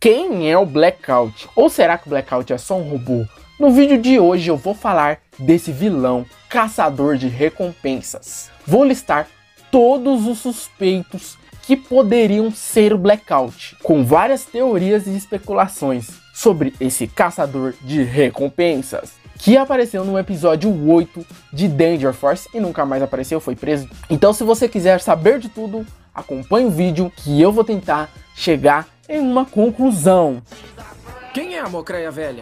Quem é o Blackout? Ou será que o Blackout é só um robô? No vídeo de hoje eu vou falar desse vilão caçador de recompensas. Vou listar todos os suspeitos que poderiam ser o Blackout, com várias teorias e especulações sobre esse caçador de recompensas, que apareceu no episódio 8 de Danger Force e nunca mais apareceu, foi preso. Então se você quiser saber de tudo, acompanhe o vídeo que eu vou tentar chegar em uma conclusão. Quem é a Mocreia Velha?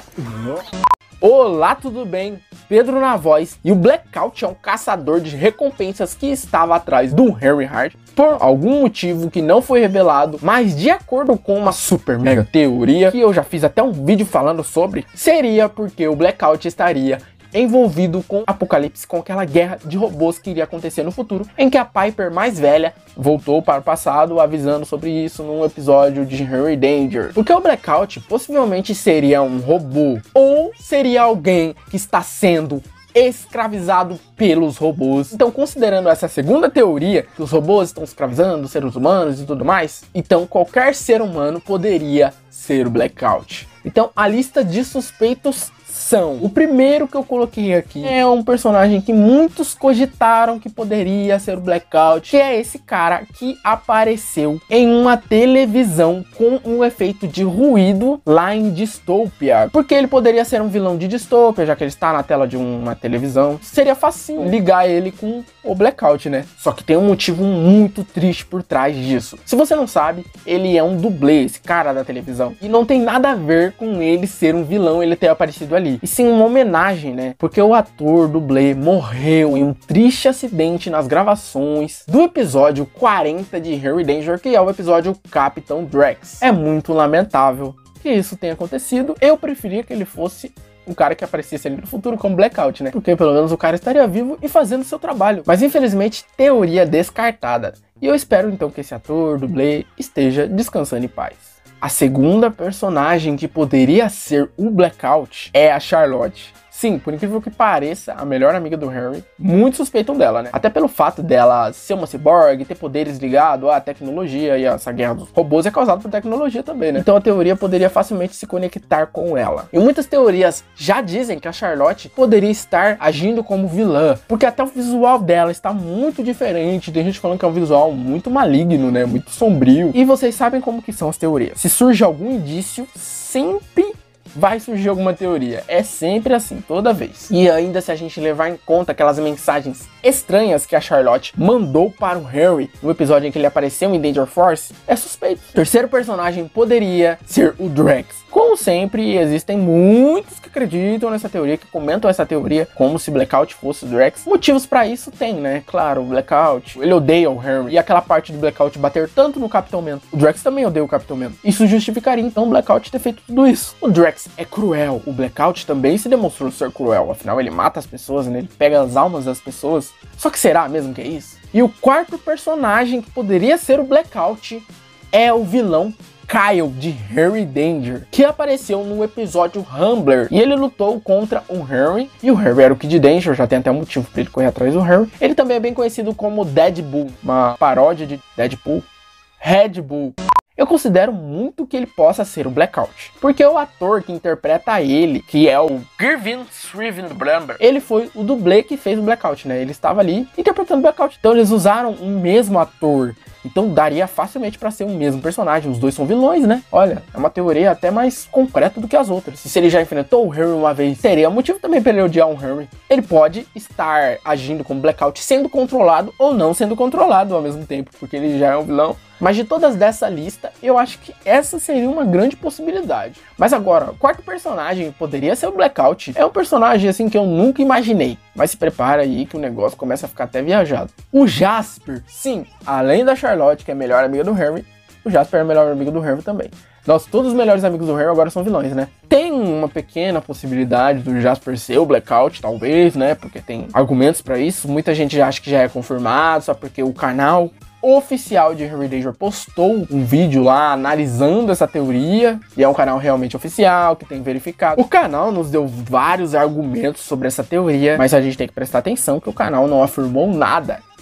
Olá, tudo bem? Pedro na voz, e o Blackout é um caçador de recompensas que estava atrás do Henry Hart por algum motivo que não foi revelado, mas de acordo com uma super mega teoria, que eu já fiz até um vídeo falando sobre, seria porque o Blackout estaria envolvido com Apocalipse, com aquela guerra de robôs que iria acontecer no futuro, em que a Piper mais velha voltou para o passado avisando sobre isso num episódio de Henry Danger. Porque o Blackout possivelmente seria um robô, ou seria alguém que está sendo escravizado pelos robôs. Então, considerando essa segunda teoria, que os robôs estão escravizando os seres humanos e tudo mais, então qualquer ser humano poderia ser o Blackout. Então, a lista de suspeitos são: o primeiro que eu coloquei aqui é um personagem que muitos cogitaram que poderia ser o Blackout, que é esse cara que apareceu em uma televisão com um efeito de ruído lá em Dystopia, porque ele poderia ser um vilão de Dystopia, já que ele está na tela de uma televisão. Seria facinho ligar ele com o Blackout, né? Só que tem um motivo muito triste por trás disso. Se você não sabe, ele é um dublê, esse cara da televisão, e não tem nada a ver com ele ser um vilão, ele ter aparecido ali, e sim uma homenagem, né? Porque o ator dublê morreu em um triste acidente nas gravações do episódio 40 de Henry Danger, que é o episódio Capitão Drax. É muito lamentável que isso tenha acontecido. Eu preferia que ele fosse um cara que aparecesse ali no futuro como Blackout, né? Porque pelo menos o cara estaria vivo e fazendo seu trabalho. Mas infelizmente, teoria descartada. E eu espero então que esse ator dublê esteja descansando em paz. A segunda personagem que poderia ser o Blackout é a Charlotte. Sim, por incrível que pareça, a melhor amiga do Henry, muitos suspeitam dela, né? Até pelo fato dela ser uma cyborg, ter poderes ligados à tecnologia, e essa guerra dos robôs é causada por tecnologia também, né? Então a teoria poderia facilmente se conectar com ela. E muitas teorias já dizem que a Charlotte poderia estar agindo como vilã, porque até o visual dela está muito diferente. Tem gente falando que é um visual muito maligno, né? Muito sombrio. E vocês sabem como que são as teorias. Se surge algum indício, sempre vai surgir alguma teoria. É sempre assim, toda vez. E ainda se a gente levar em conta aquelas mensagens estranhas que a Charlotte mandou para o Henry no episódio em que ele apareceu em Danger Force, é suspeito. O terceiro personagem poderia ser o Drax. Como sempre, existem muitos que acreditam nessa teoria, que comentam essa teoria como se Blackout fosse o Drax. Motivos para isso tem, né? Claro, o Blackout, ele odeia o Henry. E aquela parte do Blackout bater tanto no Capitão Man. O Drax também odeia o Capitão Man. Isso justificaria, então, o Blackout ter feito tudo isso. O Drax é cruel. O Blackout também se demonstrou ser cruel. Afinal, ele mata as pessoas, né? Ele pega as almas das pessoas. Só que será mesmo que é isso? E o quarto personagem que poderia ser o Blackout é o vilão Kyle de Henry Danger, que apareceu no episódio Rambler, e ele lutou contra o Henry, e o Henry era o Kid Danger, já tem até um motivo para ele correr atrás do Henry. Ele também é bem conhecido como Deadpool, uma paródia de Deadpool, Red Bull. Eu considero muito que ele possa ser o Blackout, porque o ator que interpreta ele, que é o Gervin Srivinbramber, ele foi o dublê que fez o Blackout, né? Ele estava ali interpretando o Blackout. Então eles usaram o mesmo ator. Então daria facilmente para ser o mesmo personagem. Os dois são vilões, né? Olha, é uma teoria até mais concreta do que as outras. E se ele já enfrentou o Henry uma vez, seria motivo também para ele odiar o Henry. Ele pode estar agindo como Blackout, sendo controlado ou não sendo controlado ao mesmo tempo, porque ele já é um vilão. Mas de todas dessa lista, eu acho que essa seria uma grande possibilidade. Mas agora, o quarto personagem poderia ser o Blackout. É um personagem assim que eu nunca imaginei. Mas se prepara aí que o negócio começa a ficar até viajado. O Jasper, sim, além da Charlotte, que é a melhor amiga do Henry, o Jasper é o melhor amigo do Henry também. Nossa, todos os melhores amigos do Henry agora são vilões, né? Tem uma pequena possibilidade do Jasper ser o Blackout, talvez, né? Porque tem argumentos pra isso. Muita gente já acha que já é confirmado, só porque o canal oficial de Henry Danger postou um vídeo lá analisando essa teoria, e é um canal realmente oficial, que tem verificado. O canal nos deu vários argumentos sobre essa teoria, mas a gente tem que prestar atenção que o canal não afirmou nada.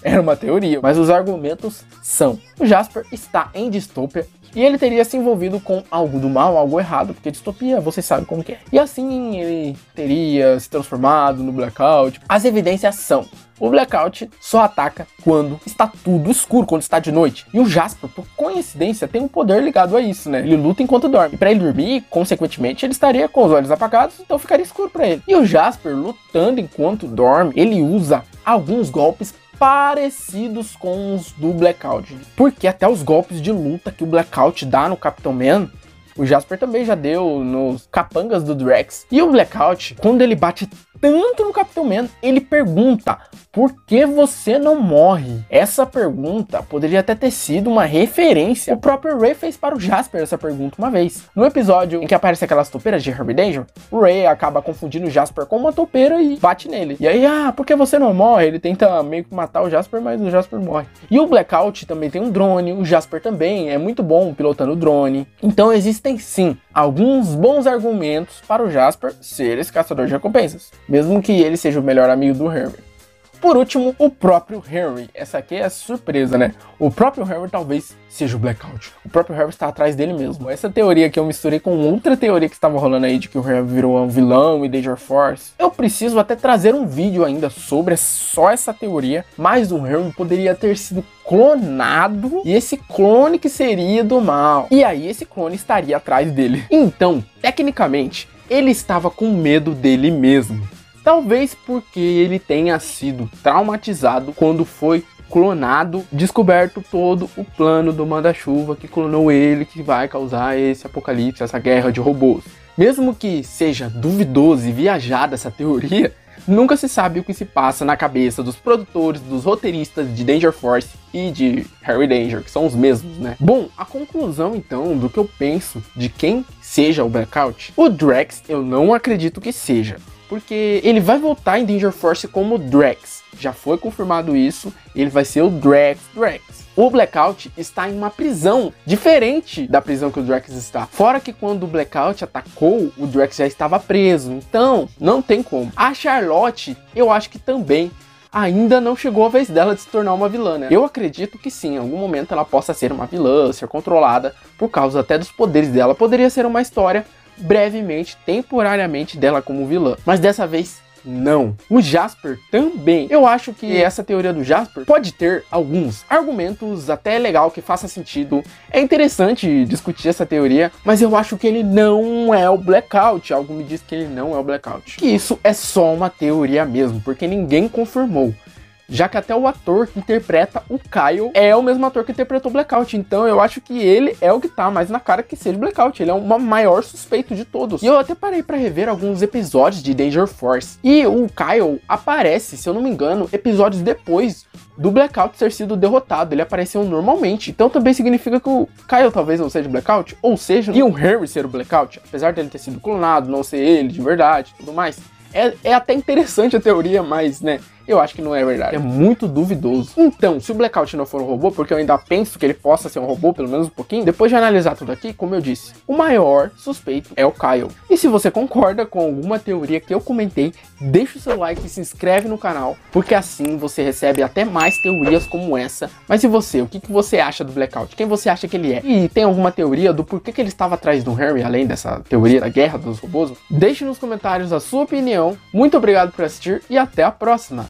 era uma teoria, mas os argumentos são: o Jasper está em distopia e ele teria se envolvido com algo do mal, algo errado, porque distopia, vocês sabem como que é. E assim ele teria se transformado no Blackout. As evidências são: o Blackout só ataca quando está tudo escuro, quando está de noite. E o Jasper, por coincidência, tem um poder ligado a isso, né? Ele luta enquanto dorme. E para ele dormir, consequentemente, ele estaria com os olhos apagados, então ficaria escuro para ele. E o Jasper, lutando enquanto dorme, ele usa alguns golpes parecidos com os do Blackout. Porque até os golpes de luta que o Blackout dá no Capitão Man, o Jasper também já deu nos capangas do Drax. E o Blackout, quando ele bate tanto no Capitão Man, ele pergunta: por que você não morre? Essa pergunta poderia até ter sido uma referência. O próprio Ray fez para o Jasper essa pergunta uma vez. No episódio em que aparece aquelas topeiras de Harry Danger, o Ray acaba confundindo o Jasper com uma topeira e bate nele. E aí, por que você não morre? Ele tenta meio que matar o Jasper, mas o Jasper morre. E o Blackout também tem um drone, o Jasper também é muito bom pilotando o drone. Então existem sim alguns bons argumentos para o Jasper ser esse caçador de recompensas, mesmo que ele seja o melhor amigo do Harry. Por último, o próprio Harry. Essa aqui é a surpresa, né? O próprio Harry talvez seja o Blackout. O próprio Harry está atrás dele mesmo. Essa teoria que eu misturei com outra teoria que estava rolando aí de que o Harry virou um vilão e Danger Force. Eu preciso até trazer um vídeo ainda sobre só essa teoria, mas o Harry poderia ter sido clonado e esse clone que seria do mal. E aí esse clone estaria atrás dele. Então, tecnicamente, ele estava com medo dele mesmo. Talvez porque ele tenha sido traumatizado quando foi clonado, descoberto todo o plano do manda-chuva que clonou ele, que vai causar esse apocalipse, essa guerra de robôs. Mesmo que seja duvidoso e viajada essa teoria, nunca se sabe o que se passa na cabeça dos produtores, dos roteiristas de Danger Force e de Harry Danger, que são os mesmos, né? Bom, a conclusão então do que eu penso de quem seja o Blackout, o Drax eu não acredito que seja, porque ele vai voltar em Danger Force como Drax. Já foi confirmado isso, ele vai ser o Drax. O Blackout está em uma prisão diferente da prisão que o Drax está. Fora que quando o Blackout atacou, o Drax já estava preso. Então, não tem como. A Charlotte, eu acho que também ainda não chegou a vez dela de se tornar uma vilã, né? Eu acredito que sim, em algum momento ela possa ser uma vilã, ser controlada por causa até dos poderes dela. Poderia ser uma história brevemente, temporariamente dela como vilã, mas dessa vez não. O Jasper também. Eu acho que essa teoria do Jasper pode ter alguns argumentos até legal que faça sentido. É interessante discutir essa teoria, mas eu acho que ele não é o Blackout. Algo me diz que ele não é o Blackout. Que isso é só uma teoria mesmo, porque ninguém confirmou. Já que até o ator que interpreta o Kyle é o mesmo ator que interpretou o Blackout. Então eu acho que ele é o que tá mais na cara que seja o Blackout. Ele é o maior suspeito de todos. E eu até parei pra rever alguns episódios de Danger Force. E o Kyle aparece, se eu não me engano, episódios depois do Blackout ter sido derrotado. Ele apareceu normalmente. Então também significa que o Kyle talvez não seja o Blackout. Ou seja, e o Harry ser o Blackout. Apesar dele ter sido clonado, não ser ele de verdade e tudo mais. É até interessante a teoria, mas, né, eu acho que não é verdade. É muito duvidoso. Então, se o Blackout não for um robô, porque eu ainda penso que ele possa ser um robô, pelo menos um pouquinho, depois de analisar tudo aqui, como eu disse, o maior suspeito é o Kyle. E se você concorda com alguma teoria que eu comentei, deixa o seu like e se inscreve no canal, porque assim você recebe até mais teorias como essa. Mas e você? O que você acha do Blackout? Quem você acha que ele é? E tem alguma teoria do porquê que ele estava atrás do Harry, além dessa teoria da guerra dos robôs? Deixe nos comentários a sua opinião. Muito obrigado por assistir e até a próxima!